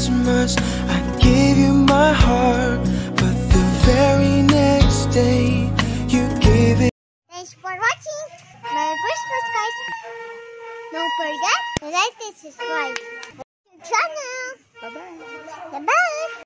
Christmas, I gave you my heart, but the very next day, you gave it. Thanks for watching. Merry Christmas, guys. Don't forget to like and subscribe to the channel. Bye-bye. Bye-bye.